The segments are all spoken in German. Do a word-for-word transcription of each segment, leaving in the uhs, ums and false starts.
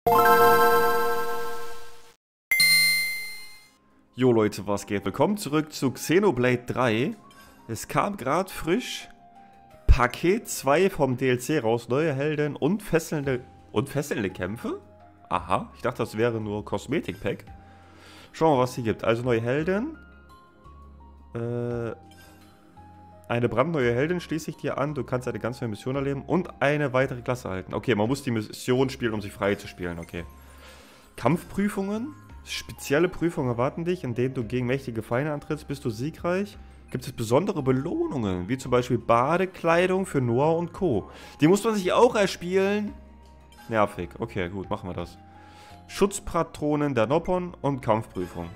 Jo Leute, was geht? Willkommen zurück zu Xenoblade drei. Es kam gerade frisch Paket zwei vom D L C raus, neue Helden und fesselnde, und fesselnde Kämpfe. Aha, ich dachte, das wäre nur Kosmetik-Pack. Schauen wir mal, was hier gibt. Also neue Helden. Äh, eine brandneue Heldin schließe ich dir an. Du kannst eine ganz neue Mission erleben und eine weitere Klasse erhalten. Okay, man muss die Mission spielen, um sie frei zu spielen. Okay. Kampfprüfungen. Spezielle Prüfungen erwarten dich, in denen du gegen mächtige Feinde antrittst. Bist du siegreich? Gibt es besondere Belohnungen, wie zum Beispiel Badekleidung für Noah und Co. Die muss man sich auch erspielen. Nervig. Okay, gut, machen wir das. Schutzpatronen der Noppon und Kampfprüfung.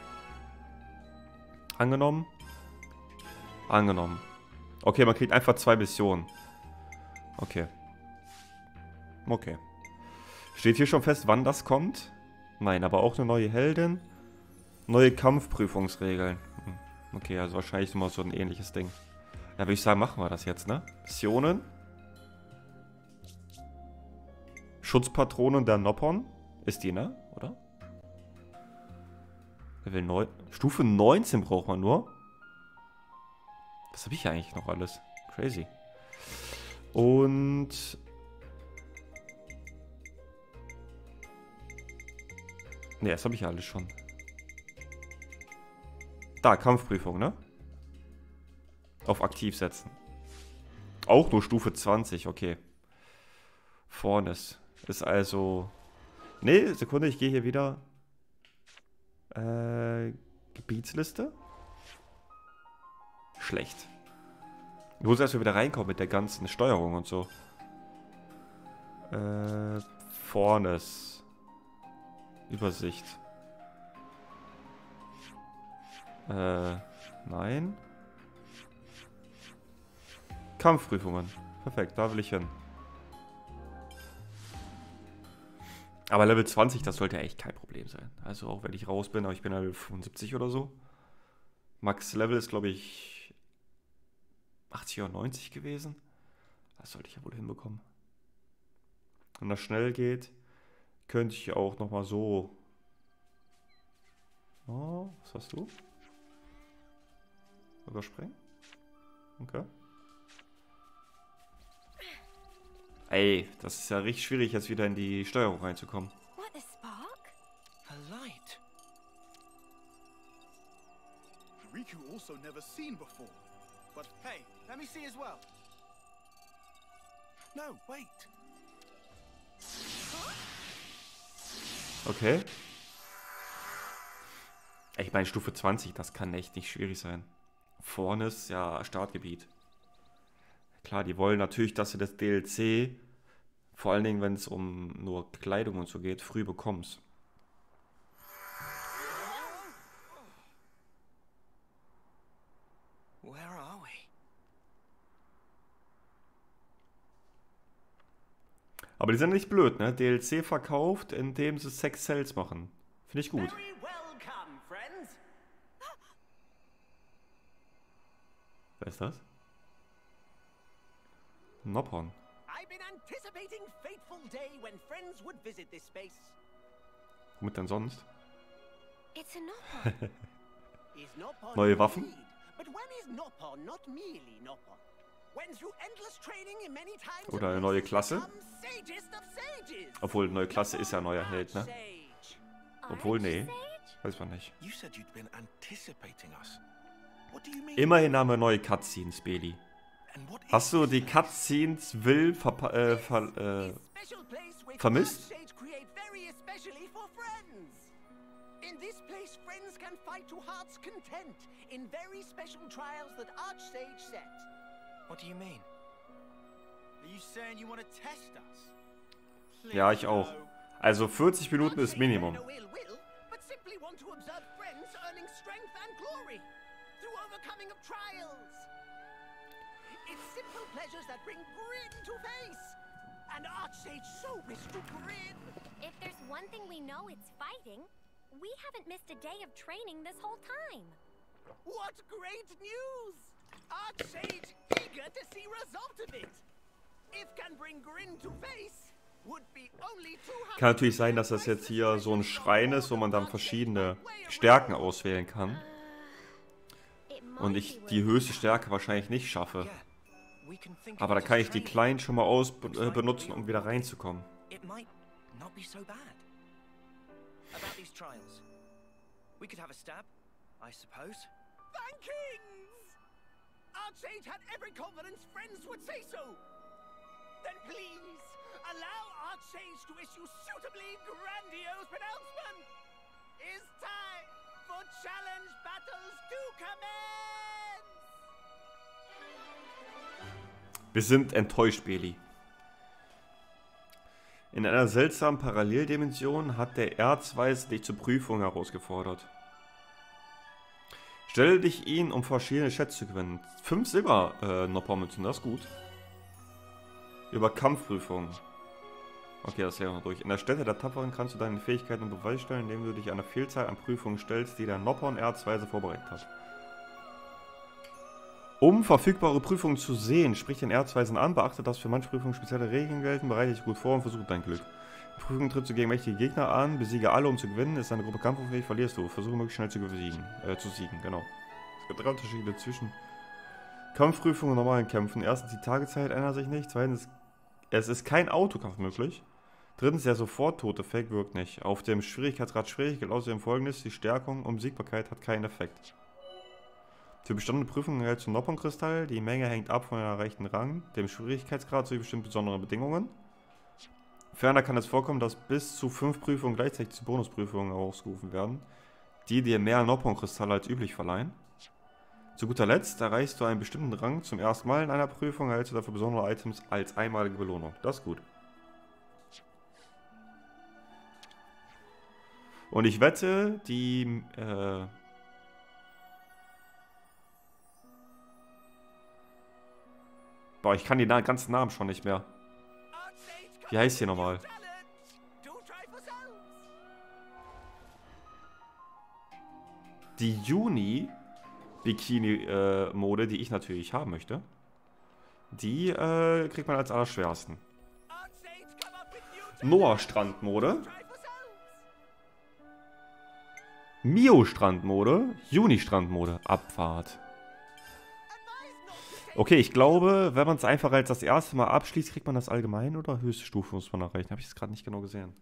Angenommen. Angenommen. Okay, man kriegt einfach zwei Missionen. Okay. Okay. Steht hier schon fest, wann das kommt? Nein, aber auch eine neue Heldin. Neue Kampfprüfungsregeln. Okay, also wahrscheinlich immer so ein ähnliches Ding. Da würde ich sagen, machen wir das jetzt, ne? Missionen. Schutzpatronen der Noppon. Ist die, ne? Oder? Level neun. Stufe neunzehn braucht man nur. Was habe ich eigentlich noch alles? Crazy. Und... Ne, das habe ich ja alles schon. Da, Kampfprüfung, ne? Auf aktiv setzen. Auch nur Stufe zwanzig, okay. Vorne ist, ist also... Ne, Sekunde, ich gehe hier wieder. Äh, Gebietsliste? Schlecht. Ich muss erst mal wieder reinkommen mit der ganzen Steuerung und so. Äh, vorne ist... Übersicht. Äh, nein. Kampfprüfungen. Perfekt, da will ich hin. Aber Level zwanzig, das sollte echt kein Problem sein. Also auch wenn ich raus bin, aber ich bin Level fünfundsiebzig oder so. Max Level ist, glaube ich, achtzig oder neunzig gewesen. Das sollte ich ja wohl hinbekommen. Wenn das schnell geht, könnte ich auch nochmal so... Oh, was hast du? Überspringen? Okay. Ey, das ist ja richtig schwierig, jetzt wieder in die Steuerung reinzukommen. What, a spark? A light. Riku also never seen before. But hey, let me see as well. No, wait. Okay. Ich meine, Stufe zwanzig, das kann echt nicht schwierig sein. Vorne ist ja Startgebiet. Klar, die wollen natürlich, dass du das D L C, vor allen Dingen, wenn es um nur Kleidung und so geht, früh bekommst. Where are we? Aber die sind nicht blöd, ne? D L C verkauft, indem sie Sex Sales machen. Finde ich gut. Very welcome, friends. Wer ist das? Noppon. I've been anticipating fateful day when friends would visit this space. Womit denn sonst? It's a Noppon. Is Noppon Neue Waffen? indeed? But when is Noppon not merely Noppon? When through endless training in many times Oder eine neue Klasse? become sagest of sages. Obwohl, neue Klasse ist ja neuer Held, ne? Archsage. Obwohl, nee. Archsage? Weiß man nicht. You said you'd been anticipating us. What do you mean? Immerhin haben wir neue Cutscenes, Bailey. And what is Hast du this die place? Cutscenes will verpa äh, ver äh, Special place which vermisst? Archsage create very especially for friends. In this place, friends can fight to heart's content in very special trials that Archsage set. What do you mean? Are you saying you want to test us? Ja, ich auch. Also vierzig Minuten ist Archsage Minimum. bear no ill will, but simply want to observe friends earning strength and glory through overcoming of trials. It's simple pleasures that bring grin to face, and Archsage so wish to grin. If there's one thing we know, it's fighting. We haven't missed a day of training this whole time. What great news! Archsage eager to see result of it. If can bring grin to face, Kann natürlich sein, dass das jetzt hier so ein Schrein ist, wo man dann verschiedene Stärken auswählen kann. Und ich die höchste Stärke wahrscheinlich nicht schaffe. Aber da kann ich die kleinen schon mal aus äh, benutzen, um wieder reinzukommen. Archsage had every confidence friends would say so. Then please, allow Archsage to issue suitably grandiose pronouncement. It's time for challenge battles to commence. Wir sind enttäuscht, Beli. In einer seltsamen Paralleldimension hat der Erzweise dich zur Prüfung herausgefordert. Stelle dich ihn, um verschiedene Schätze zu gewinnen. Fünf Silber-Noppermünzen, das ist gut. Über Kampfprüfungen. Okay, das ist ja noch durch. In der Stätte der Tapferen kannst du deine Fähigkeiten unter Beweis stellen, indem du dich einer Vielzahl an Prüfungen stellst, die der Nopper und Erzweise vorbereitet hat. Um verfügbare Prüfungen zu sehen, sprich den Erzweisen an, beachte, dass für manche Prüfungen spezielle Regeln gelten, bereite dich gut vor und versuche dein Glück. Die Prüfung trittst du gegen mächtige Gegner an, besiege alle, um zu gewinnen, ist deine Gruppe kampfunfähig, verlierst du. Versuche möglichst schnell zu besiegen, äh, zu siegen, genau. Es gibt drei Unterschiede zwischen Kampfprüfungen und normalen Kämpfen. Erstens, die Tagezeit ändert sich nicht. Zweitens, es ist kein Autokampf möglich. Drittens, der Sofort-Tod-Effekt wirkt nicht. Auf dem Schwierigkeitsgrad schwierig gilt außerdem Folgendes: Die Stärkung und Siegbarkeit hat keinen Effekt. Für bestandene Prüfungen erhältst du einen Noppon-Kristall. Die Menge hängt ab von einem erreichten Rang, dem Schwierigkeitsgrad sowie bestimmten besonderen Bedingungen. Ferner kann es vorkommen, dass bis zu fünf Prüfungen gleichzeitig zu Bonusprüfungen ausgerufen werden, die dir mehr Noppon-Kristalle als üblich verleihen. Zu guter Letzt erreichst du einen bestimmten Rang zum ersten Mal in einer Prüfung, erhältst du dafür besondere Items als einmalige Belohnung. Das ist gut. Und ich wette, die... Äh Boah, ich kann die ganzen Namen schon nicht mehr. Wie heißt hier nochmal? Die Juni-Bikini-Mode, äh, die ich natürlich haben möchte, die äh, kriegt man als allerschwersten. Noah-Strandmode. Mio-Strandmode. Juni-Strandmode. Abfahrt. Okay, ich glaube, wenn man es einfach als das erste Mal abschließt, kriegt man das allgemein oder höchste Stufe muss man erreichen. Habe ich es gerade nicht genau gesehen.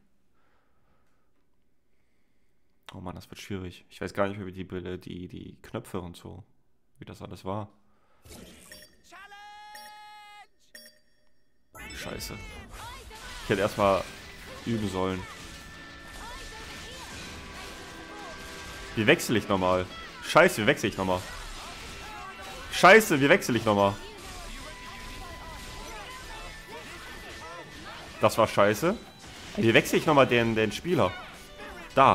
Oh Mann, das wird schwierig. Ich weiß gar nicht mehr, wie die, die, die Knöpfe und so, wie das alles war. Scheiße. Ich hätte erstmal üben sollen. Wie wechsle ich nochmal? Scheiße, wie wechsle ich nochmal? Scheiße, wie wechsle ich nochmal? Das war scheiße. Wie wechsle ich nochmal den, den Spieler? Da.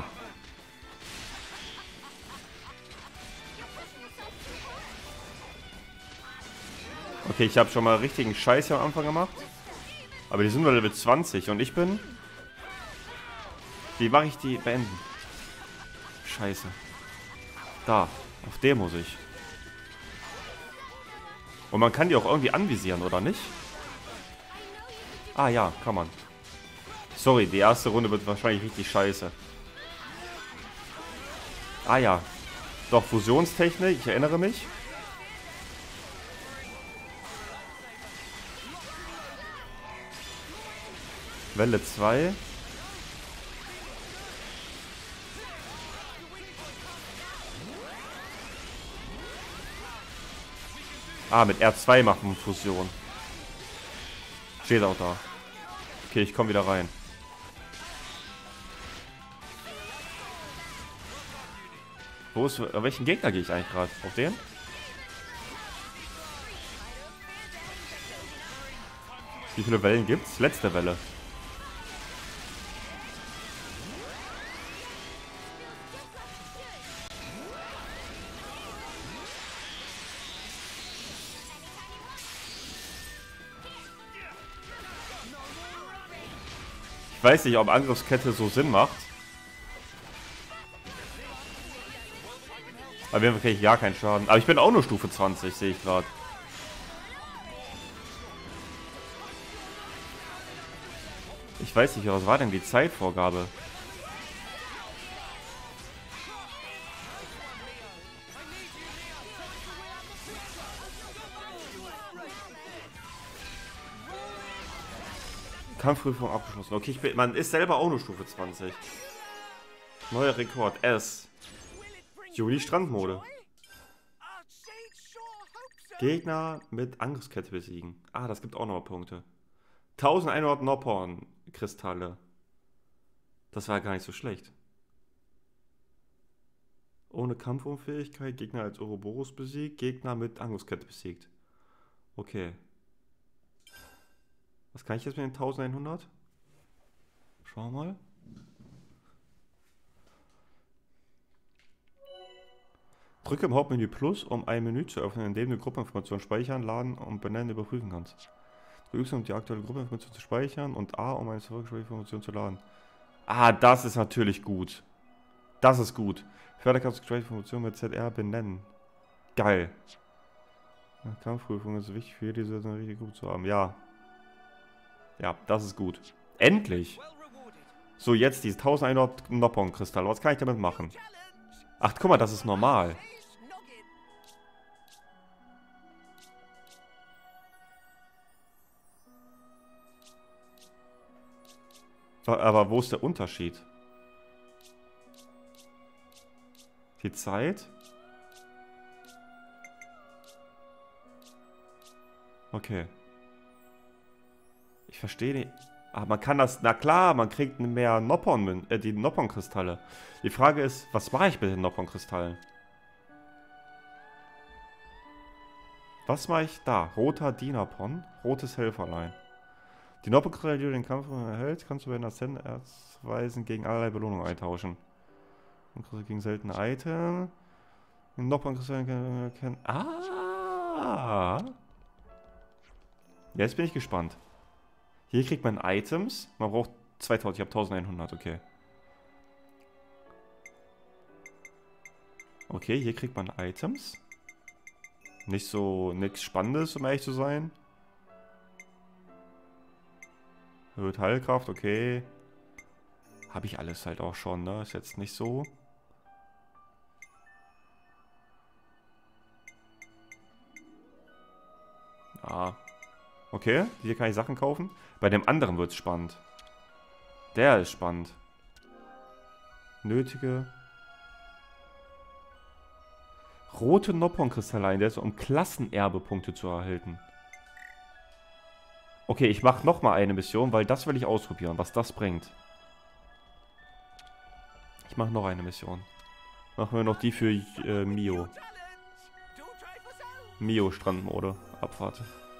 Okay, ich habe schon mal richtigen Scheiß hier am Anfang gemacht. Aber die sind nur Level zwanzig und ich bin... Wie mache ich die beenden? Scheiße. Da. Auf den muss ich. Und man kann die auch irgendwie anvisieren, oder nicht? Ah ja, kann man. Sorry, die erste Runde wird wahrscheinlich richtig scheiße. Ah ja. Doch, Fusionstechnik, ich erinnere mich. Welle zwei. Ah, mit R zwei machen wir Fusion. Steht auch da. Okay, ich komme wieder rein. Wo ist... Auf welchen Gegner gehe ich eigentlich gerade? Auf den? Wie viele Wellen gibt's? Letzte Welle. Ich weiß nicht, ob Angriffskette so Sinn macht. Aber wir haben wirklich gar keinen Schaden. Aber ich bin auch nur Stufe zwanzig, sehe ich gerade. weiß nicht, was war denn die Zeitvorgabe? Kampfprüfung abgeschlossen. Okay, ich bin, man ist selber auch nur Stufe zwanzig. Neuer Rekord. S. Juli Strandmode. Gegner mit Angriffskette besiegen. Ah, das gibt auch noch Punkte. elfhundert Nophorn-Kristalle. Das war gar nicht so schlecht. Ohne Kampfunfähigkeit. Gegner als Ouroboros besiegt. Gegner mit Angriffskette besiegt. Okay. Was kann ich jetzt mit den elfhundert? Schau mal. Drücke im Hauptmenü Plus, um ein Menü zu öffnen, in dem du Gruppeninformationen speichern, laden und benennen überprüfen kannst. Drücke, um die aktuelle Gruppeninformation zu speichern und A, um eine zurückgespeicherte Information zu laden. Ah, das ist natürlich gut. Das ist gut. Förder kannst du gespeicherte Informationen mit Z R benennen. Geil. Kampfprüfung ist wichtig für diese eine richtige Gruppe zu haben. Ja. Ja, das ist gut. Endlich! So, jetzt diese elfhundert Nophorn-Kristalle. Was kann ich damit machen? Ach, guck mal, das ist normal. Aber wo ist der Unterschied? Die Zeit? Okay. Ich verstehe nicht. Aber man kann das... Na klar, man kriegt mehr Nophorn, äh, die Nophorn-Kristalle. Die Frage ist, was mache ich mit den Nophorn-Kristallen? Was mache ich da? Roter Dinapon, rotes Helferlein. Die Nophorn-Kristalle, die du den Kampf erhältst, kannst du bei den Aszendenweisen gegen allerlei Belohnungen eintauschen. Und gegen seltene Items. Den Nophorn-Kristallen kennen... Ah! Jetzt bin ich gespannt. Hier kriegt man Items. Man braucht zweitausend. Ich habe elfhundert, okay. Okay, hier kriegt man Items. Nicht so, nichts Spannendes, um ehrlich zu sein. Erhöht Heilkraft, okay. Habe ich alles halt auch schon, ne? Ist jetzt nicht so. Ah. Okay, hier kann ich Sachen kaufen. Bei dem anderen wird es spannend. Der ist spannend. Nötige. Rote Nophorn-Kristallein, der ist um Klassenerbe-Punkte zu erhalten. Okay, ich mache nochmal eine Mission, weil das will ich ausprobieren, was das bringt. Ich mache noch eine Mission. Machen wir noch die für äh, Mio. Mio Strandmode. Abfahrt.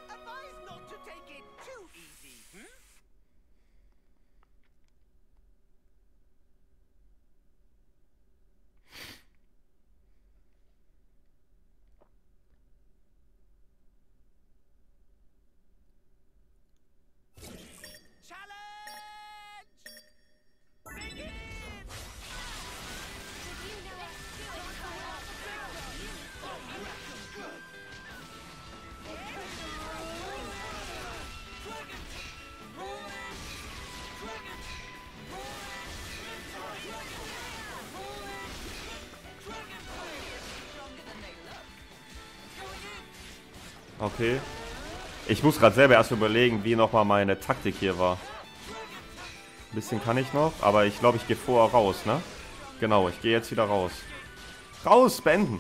Okay. Ich muss gerade selber erst überlegen, wie nochmal meine Taktik hier war. Ein bisschen kann ich noch, aber ich glaube, ich gehe vorher raus, ne? Genau, ich gehe jetzt wieder raus. Raus, beenden!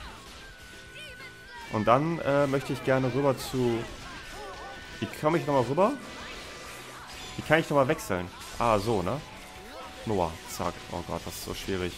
Und dann äh, möchte ich gerne rüber zu... Wie komme ich nochmal rüber? Wie kann ich nochmal wechseln? Ah, so, ne? Noah, zack. Oh Gott, das ist so schwierig.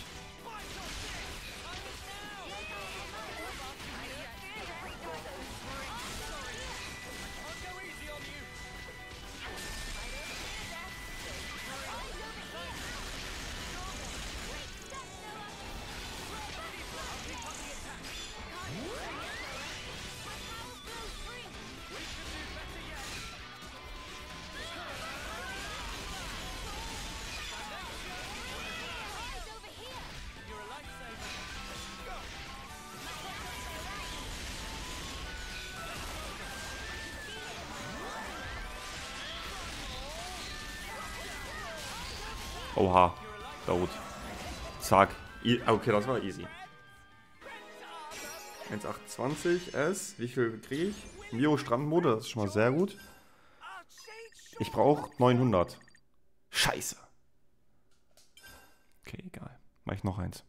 Oha. Gut. Zack. I okay, das war easy. eins Komma achtundzwanzig S. Wie viel kriege ich? Mio Strandmode, das ist schon mal sehr gut. Ich brauche neunhundert. Scheiße. Okay, egal. Mach ich noch eins.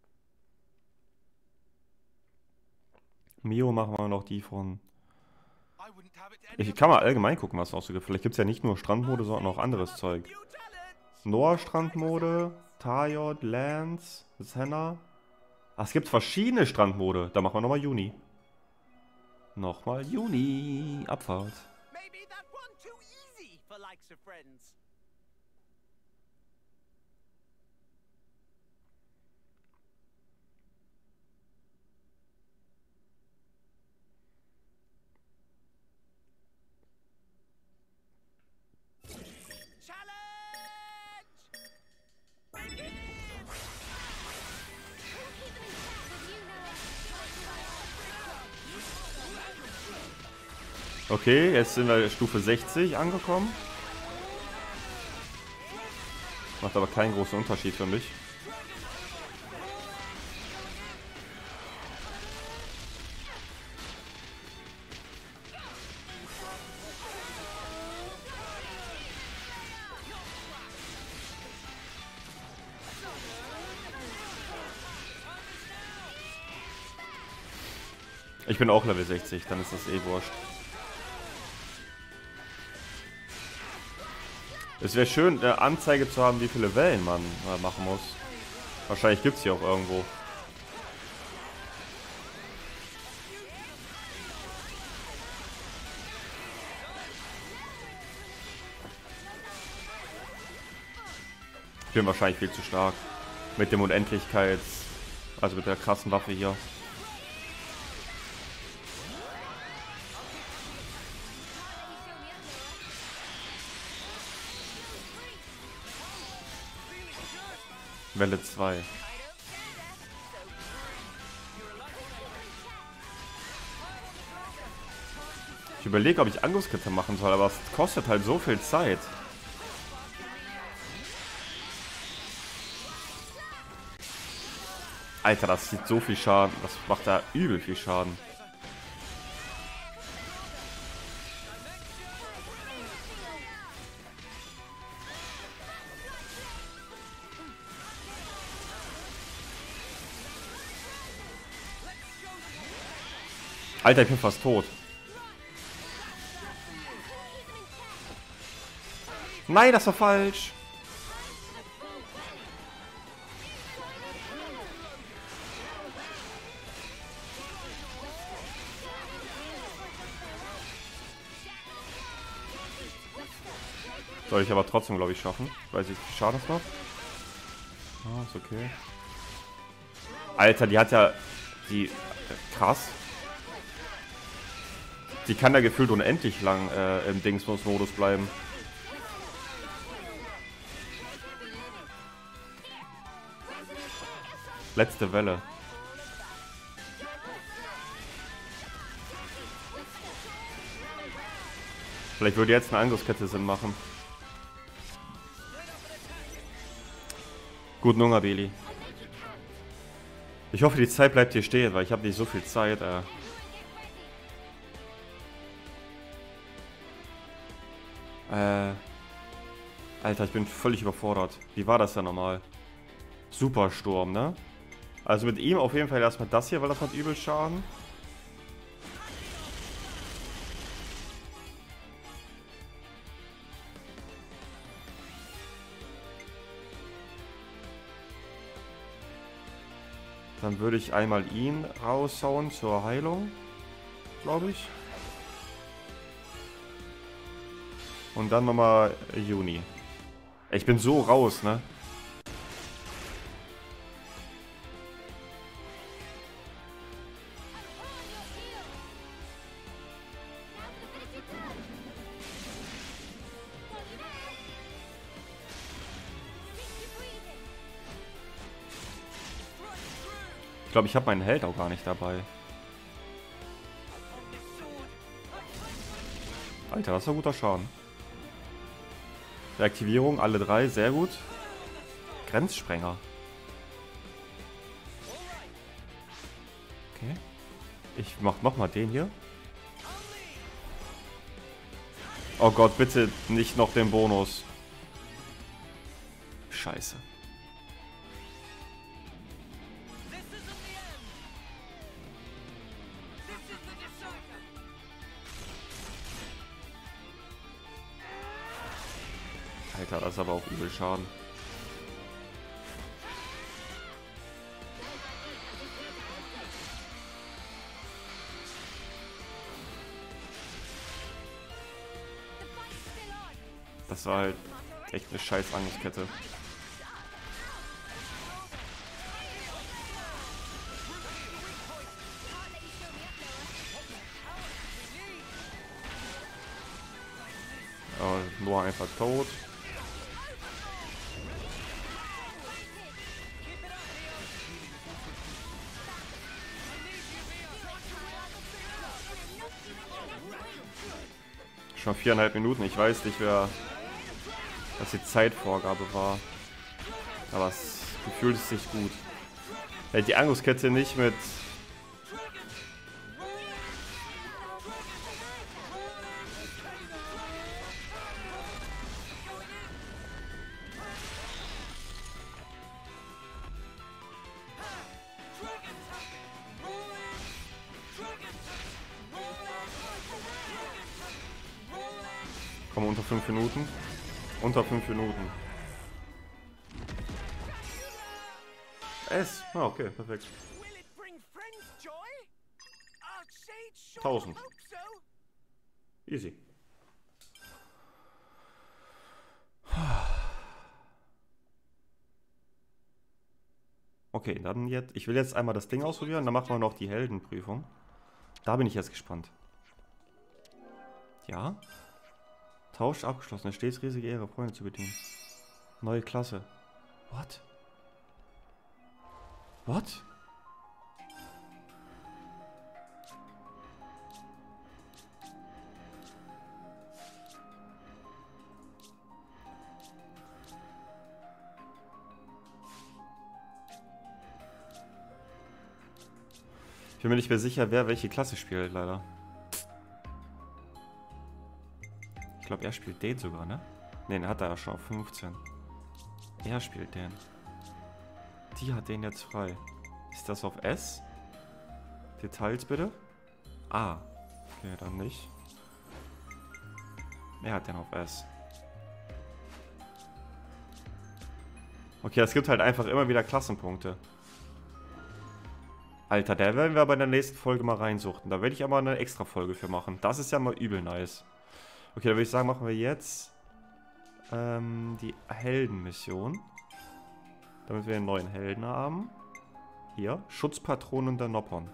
Mio machen wir noch die von... Ich kann mal allgemein gucken, was es auch so gibt. Vielleicht gibt es ja nicht nur Strandmode, sondern auch anderes Zeug. Noah Strandmode, Tajod, Lance, Senna. Ach, es gibt verschiedene Strandmode. Da machen wir nochmal Juni. Nochmal Juni. Abfahrt. Maybe that one too easy for likes of friends. Okay, jetzt sind wir Stufe sechzig angekommen. Macht aber keinen großen Unterschied für mich. Ich bin auch Level sechzig, dann ist das eh wurscht. Es wäre schön, eine Anzeige zu haben, wie viele Wellen man äh, machen muss. Wahrscheinlich gibt es hier auch irgendwo. Ich bin wahrscheinlich viel zu stark. Mit dem Unendlichkeits... Also mit der krassen Waffe hier. Welle zwei. Ich überlege, ob ich Angriffskette machen soll, aber es kostet halt so viel Zeit. Alter, das sieht so viel Schaden. Das macht da übel viel Schaden. Alter, ich bin fast tot. Nein, das war falsch. Soll ich aber trotzdem, glaube ich, schaffen. Weiß ich, wie schade das war. Ah, ist okay. Alter, die hat ja... Die... Krass. Die kann ja gefühlt unendlich lang äh, im Dingsbums-Modus bleiben. Letzte Welle. Vielleicht würde jetzt eine Angriffskette Sinn machen. Guten Hunger, Beli. Ich hoffe, die Zeit bleibt hier stehen, weil ich habe nicht so viel Zeit. Äh. Äh, Alter, ich bin völlig überfordert. Wie war das denn nochmal? Supersturm, ne? Also mit ihm auf jeden Fall erstmal das hier, weil das hat übel Schaden. Dann würde ich einmal ihn raushauen zur Heilung, glaube ich. Und dann nochmal Juni. Ich bin so raus, ne? Ich glaube, ich habe meinen Held auch gar nicht dabei. Alter, das ist ein guter Schaden. Reaktivierung, alle drei, sehr gut. Grenzsprenger. Okay. Ich mach nochmal den hier. Oh Gott, bitte nicht noch den Bonus. Scheiße. Alter, das ist aber auch übel Schaden. Das war halt echt eine scheiß Angriffskette. Oh, nur einfach tot. Schon viereinhalb Minuten. Ich weiß nicht, wer was die Zeitvorgabe war. Aber es gefühlt ist nicht gut. Hält die Angriffskette nicht mit. Komm, unter fünf Minuten. Unter fünf Minuten. S. Ah, okay, perfekt. tausend. Easy. Okay, dann jetzt. Ich will jetzt einmal das Ding ausprobieren, dann machen wir noch die Heldenprüfung. Da bin ich jetzt gespannt. Ja. Tausch abgeschlossen. Es steht riesige Ehre, Freunde zu bedienen. Neue Klasse. What? What? Ich bin mir nicht mehr sicher, wer welche Klasse spielt, leider. Ich glaube, er spielt den sogar, ne? Ne, den hat er ja schon auf fünfzehn. Er spielt den. Die hat den jetzt frei. Ist das auf S? Details bitte? A. Okay, dann nicht. Er hat den auf S. Okay, es gibt halt einfach immer wieder Klassenpunkte. Alter, da werden wir aber in der nächsten Folge mal reinsuchten. Da werde ich aber eine extra Folge für machen. Das ist ja mal übel nice. Okay, dann würde ich sagen, machen wir jetzt ähm, die Heldenmission. Damit wir einen neuen Helden haben. Hier, Schutzpatronen der Noppern.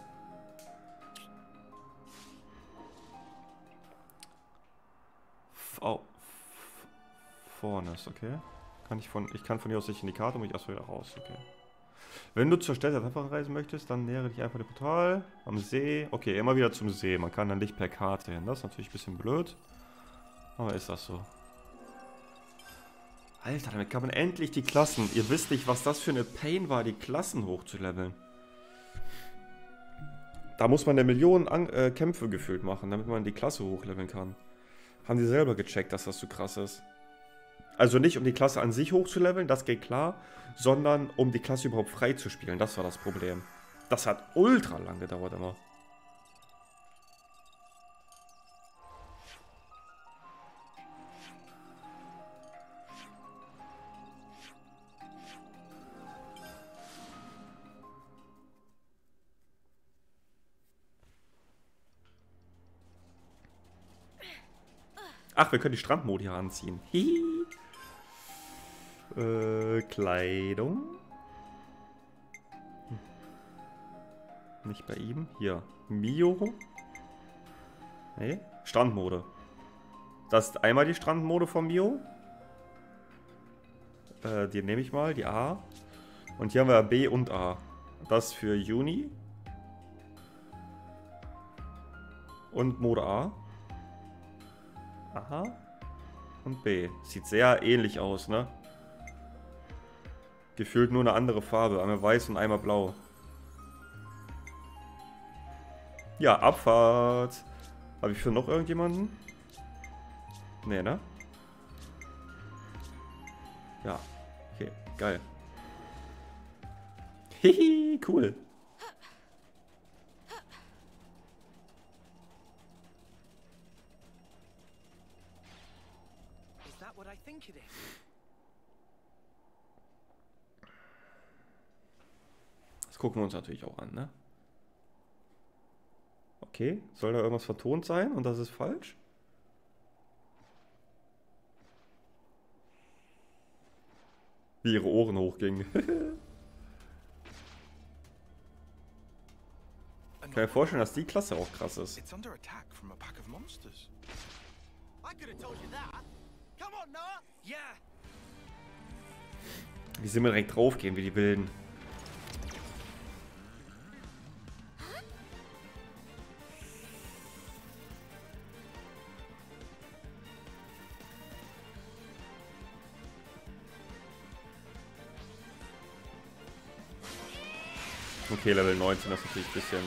Oh, vorne ist, okay. Kann ich, von, ich kann von hier aus nicht in die Karte, muss ich erst wieder raus, okay. Wenn du zur Stadt der Tapferen reisen möchtest, dann nähere dich einfach dem Portal am See. Okay, immer wieder zum See. Man kann dann nicht per Karte hin. Das ist natürlich ein bisschen blöd. Aber ist das so. Alter, damit kann man endlich die Klassen. Ihr wisst nicht, was das für eine Pain war, die Klassen hochzuleveln. Da muss man eine Million An äh, Kämpfe gefühlt machen, damit man die Klasse hochleveln kann. Haben die selber gecheckt, dass das so krass ist. Also nicht um die Klasse an sich hochzuleveln, das geht klar, sondern um die Klasse überhaupt frei zu spielen. Das war das Problem. Das hat ultra lang gedauert immer. Ach, wir können die Strandmodi hier anziehen. Hihi. Äh, Kleidung. Hm. Nicht bei ihm. Hier. Mio. Nee. Strandmode. Das ist einmal die Strandmode von Mio. Äh, die nehme ich mal. Die A. Und hier haben wir B und A. Das für Juni. Und Mode A. Aha. Und B. Sieht sehr ähnlich aus, ne? Gefühlt nur eine andere Farbe. Einmal weiß und einmal blau. Ja, Abfahrt. Habe ich für noch irgendjemanden? Nee, ne? Ja. Okay, geil. Hihi, cool. Is that what I think it is? Das gucken wir uns natürlich auch an, ne? Okay, soll da irgendwas vertont sein und das ist falsch? Wie ihre Ohren hochgingen. Ich kann mir vorstellen, dass die Klasse auch krass ist. It's under attack from a pack of monsters. I could have told you that. Come on, Noah. Yeah. Wie sie immer direkt draufgehen, wie die Wilden. Okay, Level neunzehn, das ist natürlich ein bisschen...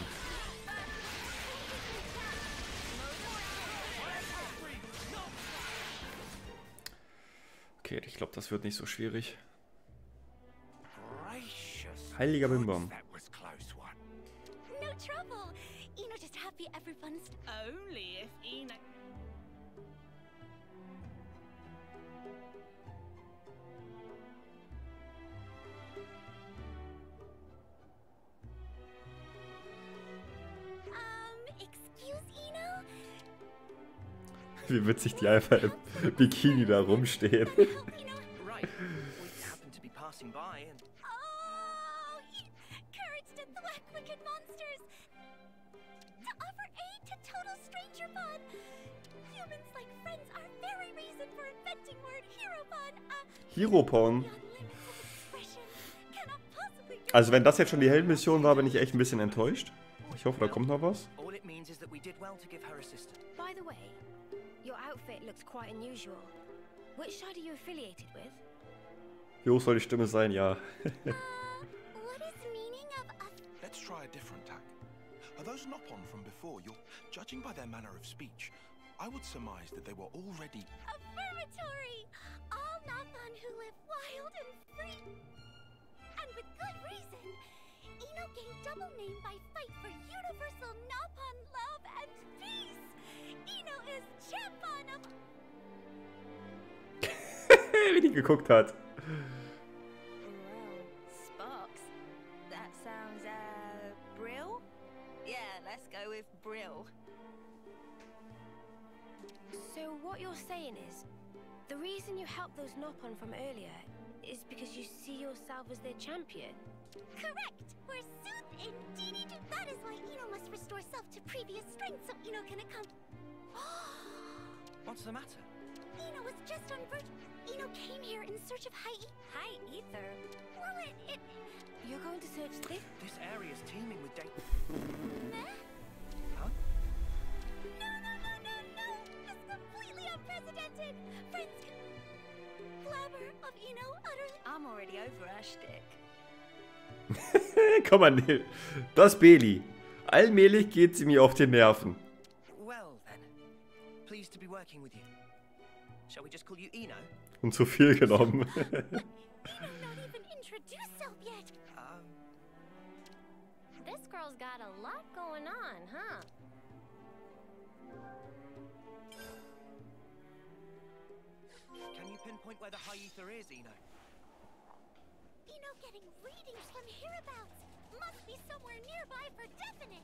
Okay, ich glaube, das wird nicht so schwierig. Heiliger Bimbam. No trouble. Eno just happy everyone's Only if Eno. Um, excuse Eno? Wie witzig die einfach im Bikini da rumstehen. Help, Eno? Right. We happen to be passing by and Oh, e- courage to thwack wicked monsters. To offer aid to total stranger fun. Humans like friends are very reason for inventing word hero fun. Uh, Hiropon. beyond limits of expression. Cannot possibly do Also wenn das jetzt schon die Heldenmission war, bin ich echt ein bisschen enttäuscht. Ich hoffe, da kommt noch was. all it means is that we did well to give her assistance. By the way, your outfit looks quite unusual. Which side are you affiliated with? Wie hoch soll die Stimme sein? Ja. Uh, what is the meaning of a Let's try a different tack. Are those Nopon from before? You're judging by their manner of speech. I would surmise that they were already. affirmatory? All Nopon who live wild and free. And with good reason. Eno gained double name by fight for universal Nopon love and peace. Eno is champion of Wie die geguckt hat. Well, Sparks. That sounds, uh, Brill? Yeah, let's go with Brill. So what you're saying is, the reason you helped those Nopon from earlier is because you see yourself as their champion? correct. We're sooth indeed. That is why Eno must restore self to previous strength so Eno can account. What's the matter? Eno was just on Vert. Eno came here in search of high e- high ether. Well, it it. You're going to search this? This area's teeming with da- Meh? Huh? No, no, no, no, no! It's completely unprecedented. Friends, glamour of Eno utterly. I'm already over our shtick. Komm mal, nee. Das Beli. Allmählich geht sie mir auf die Nerven. Well then. Pleased to be working with you. Shall we just call you Eno? Und zu viel genommen. Eno not even introduced self yet. Um, This girl's got a lot going on, huh? can you pinpoint where the high ether is, Eno? Eno getting readings from hereabouts. Must be somewhere nearby for definite.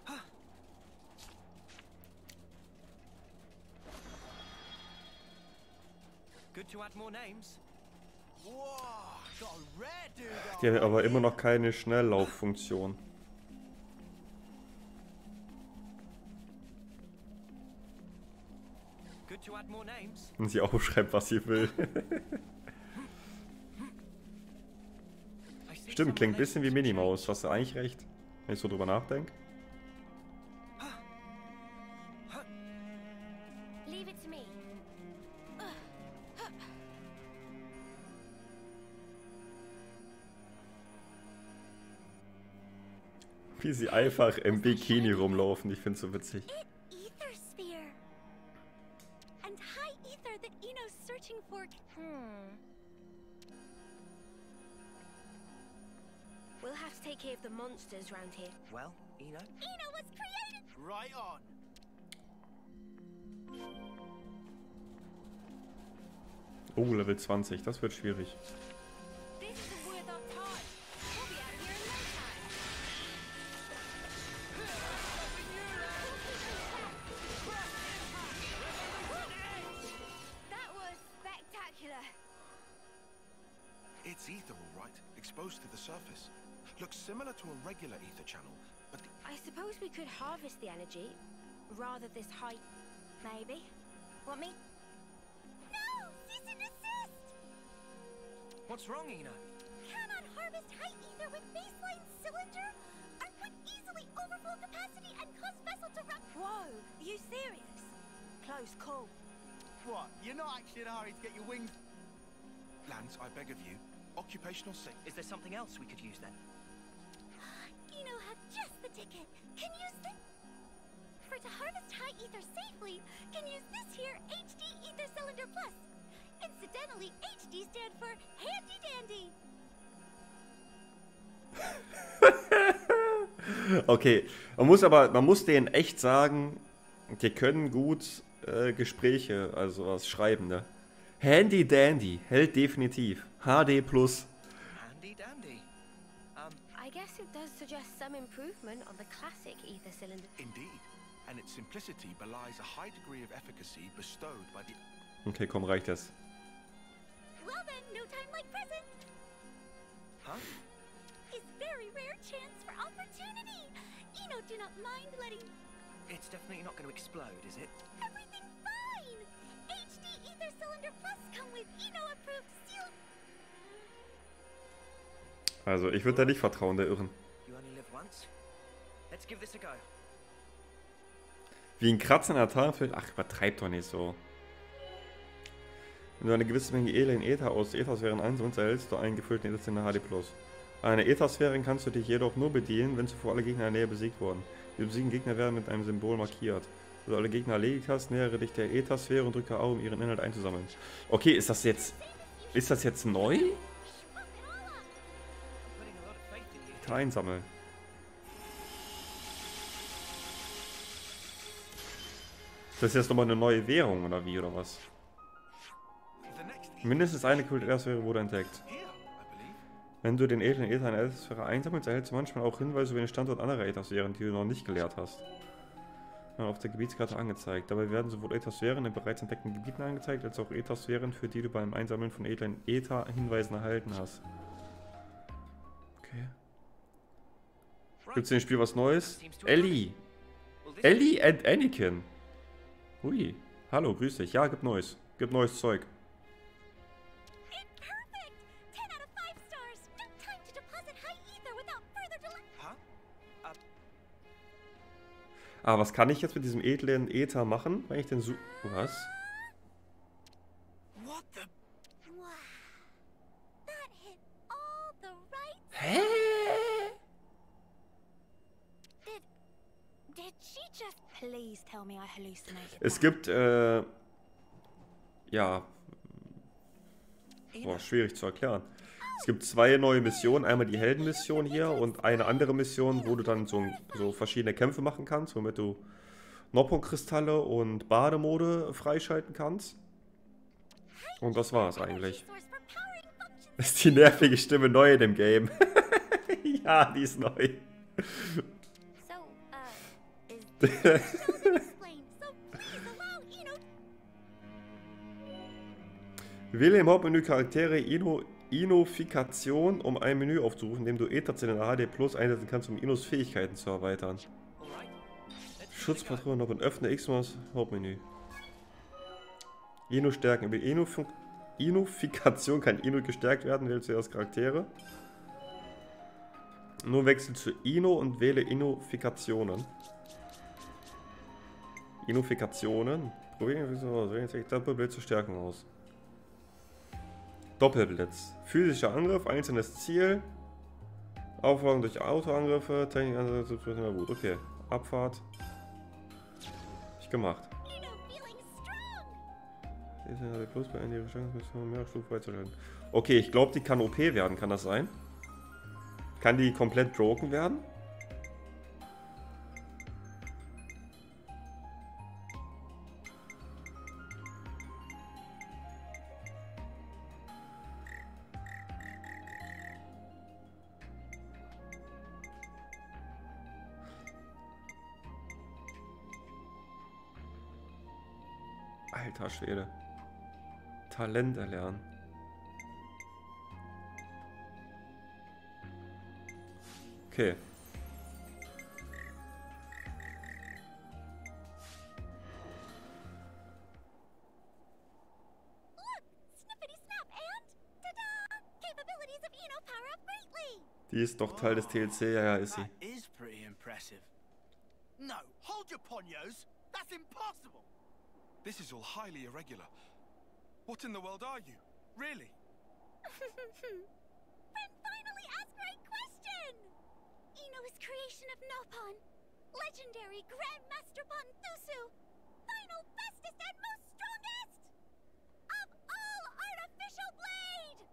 Good to add more names. Whoa, got a rare dude. Die haben aber immer noch keine Schnelllauffunktion. Good to add more names. Und sie aufschreibt, was sie will. I see Stimmt, klingt ein someone bisschen wie else to Minimaus. Hast du eigentlich recht, wenn ich so drüber nachdenke. Leave it to me. Wie sie einfach im Bikini rumlaufen. Ich finde es so witzig. Ether sphere. And high ether that Ino's searching for. Hmm. We'll have to take care of the monsters round here. Well, Ino? Ino was created. Right on. Oh, Level zwanzig. Das wird schwierig. This isn't worth our time. We'll be out here in no time. That was spectacular. It's ether, all right, exposed to the surface. Looks similar to a regular ether channel, but the I suppose we could harvest the energy, rather this high... Maybe. Want me? No! Cease and desist! What's wrong, Ino? Cannot harvest high ether with baseline cylinder? Or would easily overflow capacity and cause vessel to run. Whoa, are you serious? Close call. What? You're not actually in a hurry to get your wings... Lance, I beg of you, occupational sick. Is there something else we could use then? Ino have just the ticket. Can use the... For to harvest high ether safely, can use this here H D Ether Cylinder Plus. Incidentally, H D stand for Handy Dandy. Okay, man muss aber, man muss denen echt sagen, die können gut äh, Gespräche, also was schreiben, ne? Handy Dandy, hält definitiv. H D plus. Handy dandy. Um, I guess it does suggest some improvement on the classic ether cylinder. Indeed, and its simplicity belies a high degree of efficacy bestowed by the... Okay, komm, reicht das. Well then, no time like present. huh? Is very rare chance for opportunity. Ino do not mind letting It's definitely not going to explode, is it? everything fine. H D Ether Cylinder Plus come with Ino approved steel. Also, ich würde da nicht vertrauen, der Irren. You only live once. Let's give this a go. Wie ein Kratzer in der Tarnfeld. Ach, übertreib doch nicht so. Wenn du eine gewisse Menge Ele in Äther aus Äthersphären einsammelst, erhältst du einen gefüllten Äthersphären H D plus. Eine Äthersphäre kannst du dich jedoch nur bedienen, wenn zuvor alle Gegner in der Nähe besiegt wurden. Die besiegten Gegner werden mit einem Symbol markiert. Wenn du alle Gegner erledigt hast, nähere dich der Äthersphäre und drücke A, um ihren Inhalt einzusammeln. Okay, ist das jetzt... Ist das jetzt neu? Putting a lot of faith in you. Äther einsammeln. Das ist jetzt nochmal eine neue Währung, oder wie, oder was? The next ether Mindestens eine gekühlte Äthersphäre wurde entdeckt. here, I believe. Wenn du den edlen Äther in der Äthersphäre einsammelst, erhältst du manchmal auch Hinweise über den Standort anderer Äthersphären, die du noch nicht geleert hast. Auf der Gebietskarte angezeigt. Dabei werden sowohl Äthersphären in bereits entdeckten Gebieten angezeigt, als auch Äthersphären, für die du beim Einsammeln von edlen Äther Hinweisen erhalten hast. Okay. Gibt's in dem Spiel was Neues? Ellie! Well, this Ellie and Anakin! Hui. Hallo, grüß dich. Ja, gibt Neues. Gibt neues Zeug. It's perfect. Ten out of five stars. No time to deposit high ether without further delay. Huh? Uh, Ah, was kann ich jetzt mit diesem edlen Äther machen, wenn ich den su... Was? what the... Wow. That hit all the right. Hä? Did did she just Please tell me I hallucinated. Es that. gibt, äh... Ja... Ino, Boah, schwierig zu erklären. Es gibt zwei neue Missionen. Einmal die Heldenmission hier und eine andere Mission, wo du dann so, so verschiedene Kämpfe machen kannst, womit du Noppo-Kristalle und Bademode freischalten kannst. Und das war's eigentlich. source for powering functions? Ist die nervige Stimme neu in dem Game? Ja, die ist neu. So, uh, is this explained? So please allow Ino. Wähle im Hauptmenü Charaktere Ino, Inofikation, um ein Menü aufzurufen, in dem du Ätherzylinder H D plus einsetzen kannst, um Inos Fähigkeiten zu erweitern. alright. Let's Schutzpatron und öffne X-Maus Hauptmenü. Ino stärken. Über Inofun Inofikation kann Ino gestärkt werden, wähle zuerst Charaktere. Nur wechsel zu Ino und wähle Inofikationen. Inofikationen. Probieren wir so, jetzt Doppelblitz zur Stärkung aus. Doppelblitz. Physischer Angriff, einzelnes Ziel. Aufwachen durch Autoangriffe, Technik, also na gut, okay. Abfahrt. Ich gemacht. Eno feeling strong. Diese hat plus bei ihrer Chance, mehr Stufe beizuhalten. Okay, ich glaube, die kann O P werden, kann das sein? Kann die komplett broken werden? Alter Schwede. Talent erlernen. Okay. Look, snippity snap and ta-da! Capabilities of Eno power up greatly. Die ist doch Teil des T L C, ja, ja, ist sie. That is pretty impressive. No, hold your ponios. That's impossible. This is all highly irregular. What in the world are you? Really? Friend finally asked right question. Eno's creation of Nopon, legendary Grandmaster Panthusu, final bestest and most strongest of all artificial blade.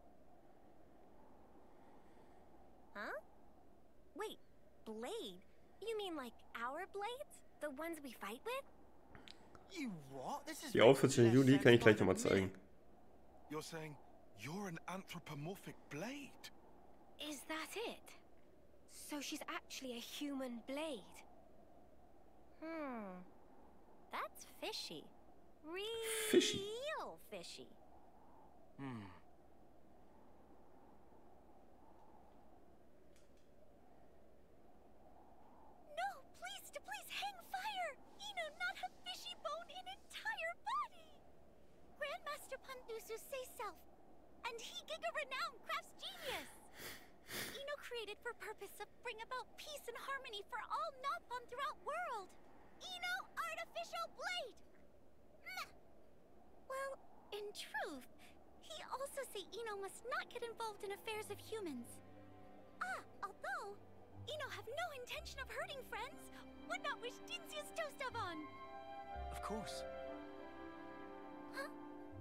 Huh? Wait, blade? You mean like our blades? The ones we fight with? You what? This is Die Outfits von making less Juli kann ich sense gleich by the nochmal zeigen. minute. You're saying you're an anthropomorphic blade? Is that it? So she's actually a human blade? Hmm. That's fishy. Real Fishy. fishy. Hmm. No, please to please hang fire. Eno not have fishy bone in entire body. Grandmaster Panthusu say self, and he giga renowned crafts genius. Eno created for purpose of bring about peace and harmony for all Nopon throughout world. Eno artificial blade. Meh. Well, in truth, he also say Eno must not get involved in affairs of humans. Ah, although Eno have no intention of hurting friends, would not wish Dinsia's toast of on. Of course. Huh?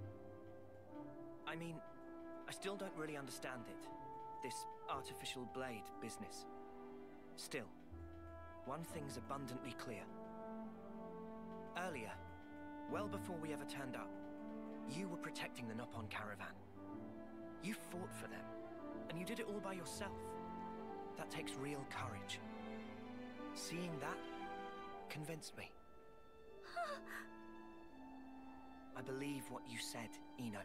I mean, I still don't really understand it. This artificial blade business. Still, one thing's abundantly clear. Earlier, well before we ever turned up, you were protecting the Nopon caravan. You fought for them, and you did it all by yourself. That takes real courage. Seeing that convinced me. I believe what you said, Eno.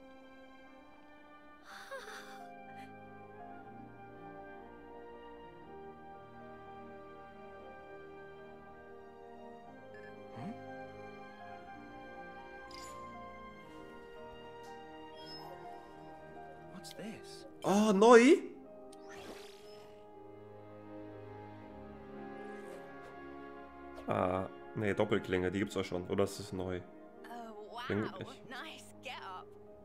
Hmm? What's this? Oh, neu? Ah, nee, Doppelklinge, die gibt's auch schon. Oder ist es neu? Oh, wow. Klingt echt. Nice get up.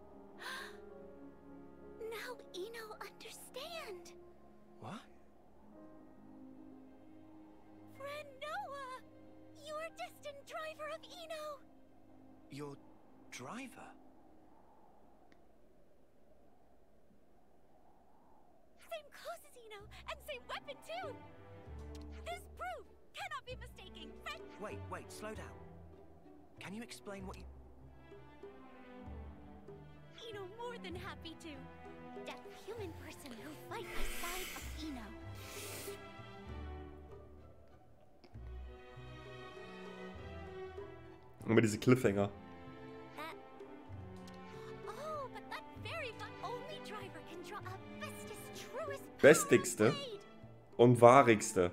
Now Eno understand. What? Friend Noah, your destined driver of Eno. Your driver? Same clothes as Eno, and same weapon too. This proof cannot be mistaken, friend. Wait, wait, slow down. Can you explain what you... Eno more than happy to. That human person who fight beside of Eno. Immer diese Cliffhanger. That. Oh, but that very fun only driver can draw a bestest, truest power Bestigste blade. und wahrigste.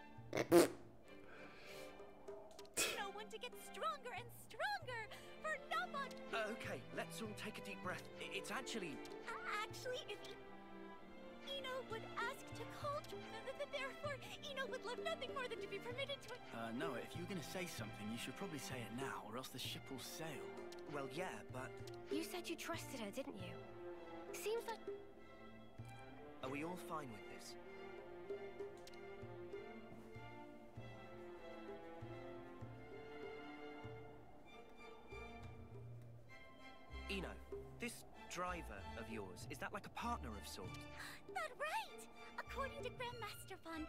Eno want to get stronger and stronger for Nopon. Uh, okay, let's all take a deep breath. I- It's actually... Uh, actually, if E- Eno would ask to call, th- th- therefore Eno would love nothing more than to be permitted to. Uh, Noah, if you're gonna say something, you should probably say it now, or else the ship will sail. Well, yeah, but... You said you trusted her, didn't you? Seems like... Are we all fine with this? driver of yours, is that like a partner of sorts? That right! According to Grandmaster Von...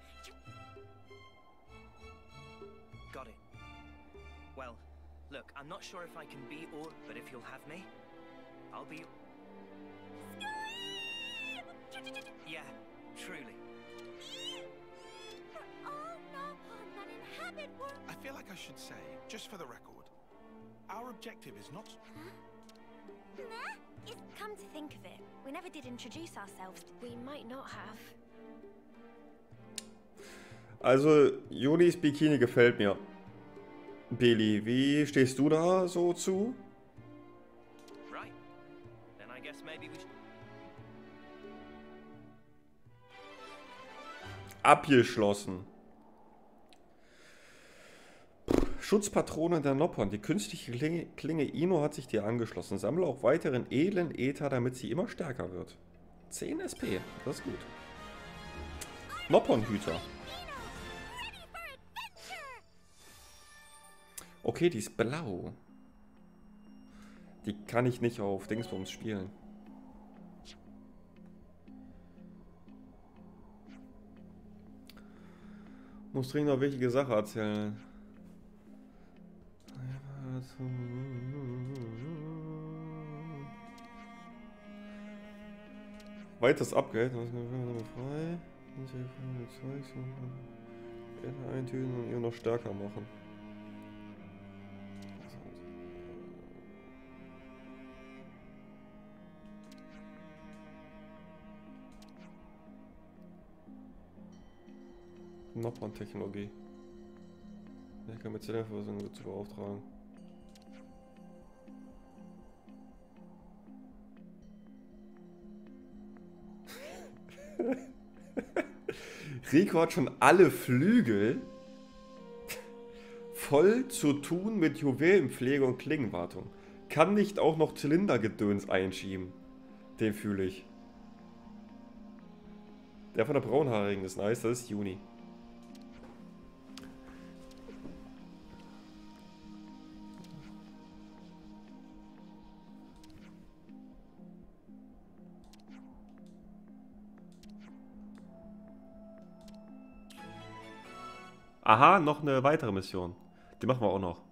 Got it. Well, look, I'm not sure if I can be or, but if you'll have me, I'll be... Yeah, truly. For all Nopon that inhabit world... I feel like I should say, just for the record, our objective is not... Nah? Is, come to think of it, we never did introduce ourselves. We might not have. Also, Jonis Bikini gefällt mir. Billy, wie stehst du da so zu? Right. Then I guess maybe we should... Abgeschlossen. Schutzpatrone der Nopon. Die künstliche Klinge, Klinge Ino hat sich dir angeschlossen. Sammle auch weiteren edlen Äther, damit sie immer stärker wird. zehn S P, das ist gut. Nopon-Hüter. Okay, die ist blau. Die kann ich nicht auf Dingsbums spielen. Muss dringend noch wichtige Sache erzählen. Weiteres Upgrade. Frei. Eintüten und ihr noch stärker machen. Nopon-Technologie. Ich kann mit Zellenverfassung zu beauftragen. Rico hat schon alle Flügel voll zu tun mit Juwelenpflege und Klingenwartung. Kann nicht auch noch Zylindergedöns einschieben. Den fühle ich. Der von der Braunhaarigen ist nice, das ist Juni. Aha, noch eine weitere Mission. Die machen wir auch noch.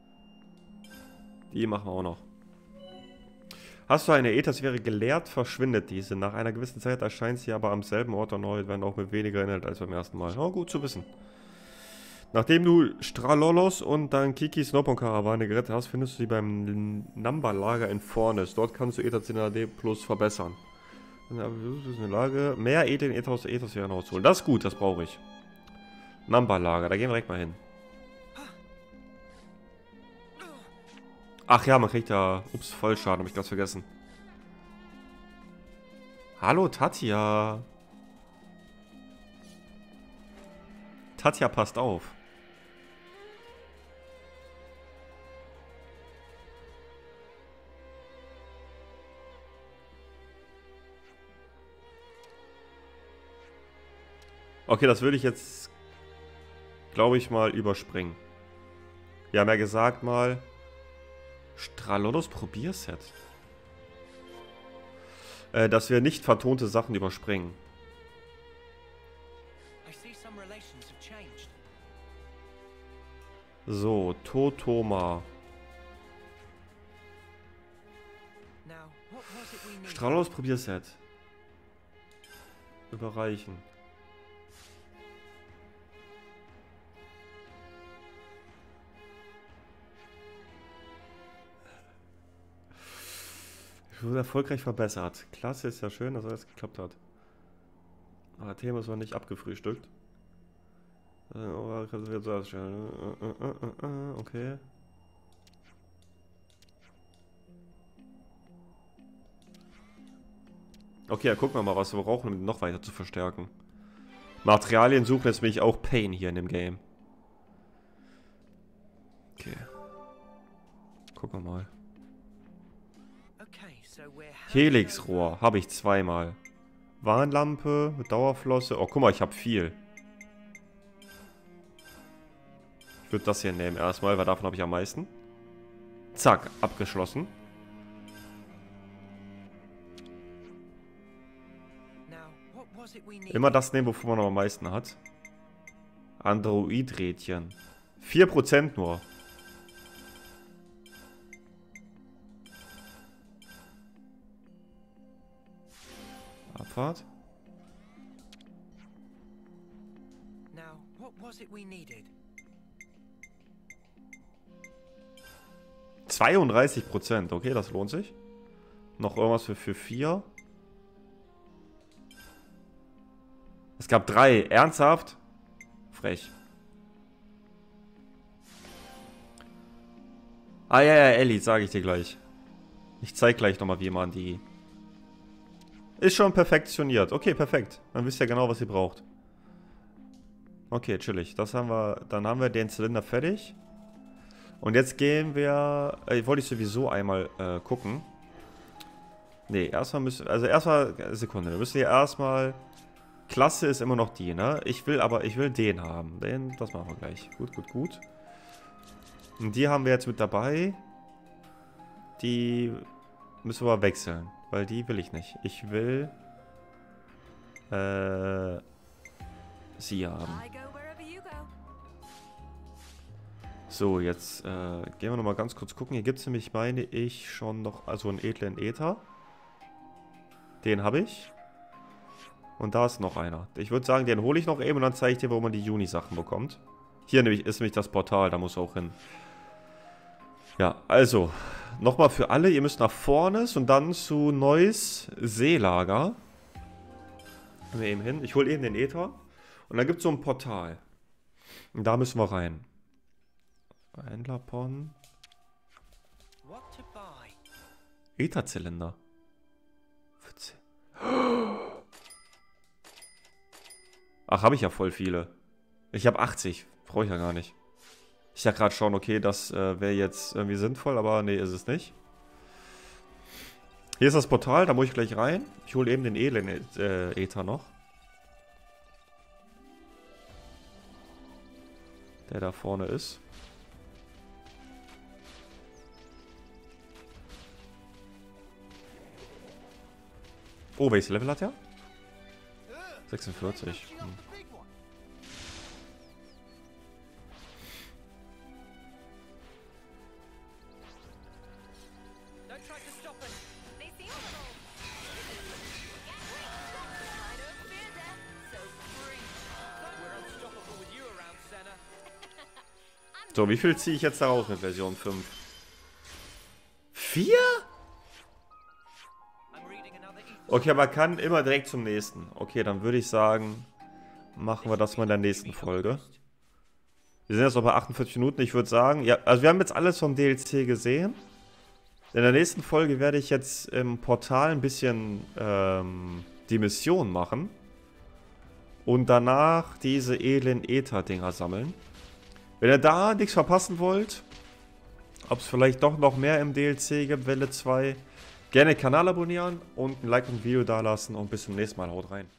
Die machen wir auch noch. Hast du eine Äthersphäre geleert, verschwindet diese. Nach einer gewissen Zeit erscheint sie aber am selben Ort erneut, wenn auch mit weniger Inhalt als beim ersten Mal. Oh, gut zu wissen. Nachdem du Stralolos und dann Kikis Nopon-Karawane gerettet hast, findest du sie beim Namba-Lager in Fornes. Dort kannst du Äther D plus verbessern. Aber du bist in der Lage, mehr Äther in Äther aus der Äthersphäre rauszuholen. Das ist gut, das brauche ich. Namba-Lager, da gehen wir direkt mal hin. Ach ja, man kriegt ja... Ups, Vollschaden, hab ich ganz vergessen. Hallo, Tatja. Tatja, passt auf. Okay, das würde ich jetzt, glaube ich, mal überspringen. Wir haben ja gesagt mal... Stralolos Probierset. Äh, dass wir nicht vertonte Sachen überspringen. So, Totoma. Stralolos Probierset. Überreichen. Wurde erfolgreich verbessert. Klasse, ist ja schön, dass alles geklappt hat. Aber das Thema ist noch nicht abgefrühstückt. Okay. Okay, ja, gucken wir mal, was wir brauchen, um noch weiter zu verstärken. Materialien suchen ist nämlich auch Pain hier in dem Game. Okay. Gucken wir mal. Helixrohr habe ich zweimal. Warnlampe mit Dauerflosse. Oh, guck mal, ich habe viel. Ich würde das hier nehmen erstmal, weil davon habe ich am meisten. Zack, abgeschlossen. what was it we needed? Immer das nehmen, wovon man am meisten hat. Android-Rädchen. vier Prozent nur. Abfahrt. Now, what was it we needed? zweiunddreißig Prozent. Okay, das lohnt sich. Noch irgendwas für, für vier. Es gab drei. Ernsthaft? Frech. Ah ja, ja, Ellie, sage ich dir gleich. Ich zeig gleich nochmal, wie man die... Ist schon perfektioniert. Okay, perfekt. Dann wisst ihr genau, was ihr braucht. Okay, chillig. Das haben wir... Dann haben wir den Zylinder fertig. Und jetzt gehen wir... Äh, wollte ich sowieso einmal äh, gucken. Nee, erstmal müssen... Also erstmal... Sekunde. Wir müssen hier erstmal... Klasse ist immer noch die, ne? Ich will aber... Ich will den haben. Den... Das machen wir gleich. Gut, gut, gut. Und die haben wir jetzt mit dabei. Die... Müssen wir wechseln. Weil die will ich nicht. Ich will... Äh... Sie haben. I go wherever you go. So, jetzt äh, gehen wir nochmal ganz kurz gucken. Hier gibt es nämlich, meine ich, schon noch, also einen edlen Äther. Den habe ich. Und da ist noch einer. Ich würde sagen, den hole ich noch eben und dann zeige ich dir, wo man die Juni-Sachen bekommt. Hier nämlich ist nämlich das Portal, da muss er auch hin. Ja, also, nochmal für alle, ihr müsst nach vorne und dann zu Neues Seelager. Gehen wir eben hin. Ich hole eben den Äther. Und dann gibt es so ein Portal. Und da müssen wir rein. Händlerpon. What to buy? Ätherzylinder. Ach, habe ich ja voll viele. Ich habe achtzig. Brauche ich ja gar nicht. Ich ja gerade schauen, okay, das äh, wäre jetzt irgendwie sinnvoll, aber nee, ist es nicht. Hier ist das Portal, da muss ich gleich rein. Ich hole eben den edlen äh, Äther noch. Der da vorne ist. Oh, welches Level hat er? sechsundvierzig. Hm. Don't try to stop us. They seem a little... I don't fear death, so free. We're unstoppable with you around, Senna. So, wie viel ziehe ich jetzt da raus mit Version fünf? Vier? I'm reading another e- Okay, aber kann immer direkt zum nächsten. Okay, dann würde ich sagen, machen wir das mal in der nächsten Folge. Wir sind jetzt noch bei achtundvierzig Minuten. Ich würde sagen, ja, also wir haben jetzt alles vom D L C gesehen. In der nächsten Folge werde ich jetzt im Portal ein bisschen ähm, die Mission machen. Und danach diese edlen Äther-Dinger sammeln. Wenn ihr da nichts verpassen wollt, ob es vielleicht doch noch mehr im D L C gibt, Welle zwei, gerne den Kanal abonnieren und ein Like und ein Video dalassen und bis zum nächsten Mal. Haut rein.